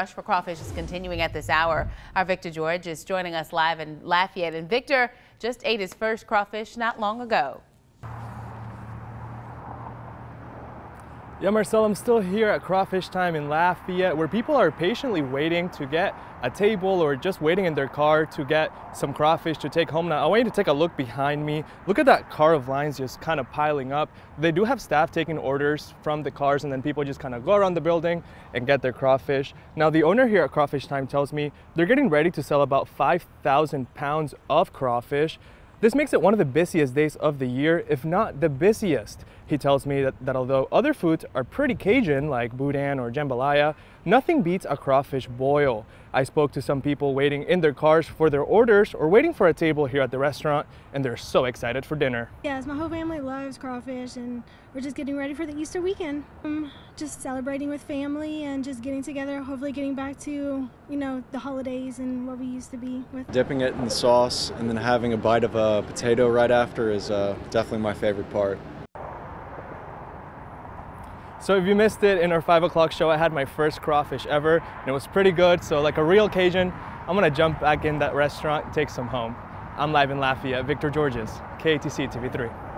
Rush for Crawfish is continuing at this hour. Our Victor George is joining us live in Lafayette. And Victor just ate his first crawfish not long ago. Yeah, Marcel, I'm still here at Crawfish Time in Lafayette, where people are patiently waiting to get a table or just waiting in their car to get some crawfish to take home. Now, I want you to take a look behind me. Look at that car of lines just kind of piling up. They do have staff taking orders from the cars, and then people just kind of go around the building and get their crawfish. Now, the owner here at Crawfish Time tells me they're getting ready to sell about 5,000 pounds of crawfish. This makes it one of the busiest days of the year, if not the busiest. He tells me that although other foods are pretty Cajun, like boudin or jambalaya, nothing beats a crawfish boil. I spoke to some people waiting in their cars for their orders or waiting for a table here at the restaurant, and they're so excited for dinner. Yes, my whole family loves crawfish, and we're just getting ready for the Easter weekend. Just celebrating with family and just getting together, hopefully getting back to, the holidays and what we used to be with. Dipping it in the sauce and then having a bite of a potato right after is definitely my favorite part. So if you missed it, in our 5 o'clock show, I had my first crawfish ever, and it was pretty good. So like a real Cajun, I'm gonna jump back in that restaurant and take some home. I'm live in Lafayette, Victor Georges, KATC TV3.